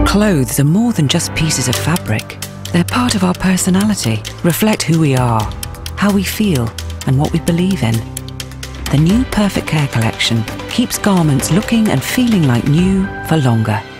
Clothes are more than just pieces of fabric. They're part of our personality, reflect who we are, how we feel, and what we believe in. The new PerfectCare collection keeps garments looking and feeling like new for longer.